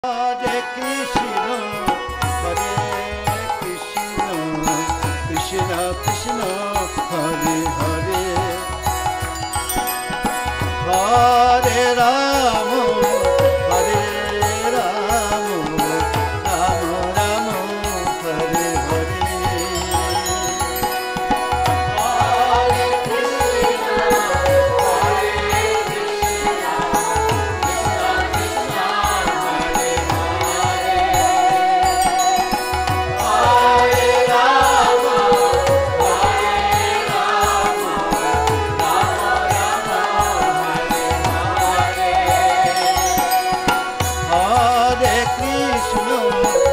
Hare Krishna, Krishna Krishna, Hare Hare, Hare Rama, Hare Rama, Rama Rama, Hare Hare. Hare Krishna, Hare Krishna, Krishna Krishna, Hare Hare, Hare Rama, Hare Rama, Rama Rama, Hare Hare, Hare Krishna.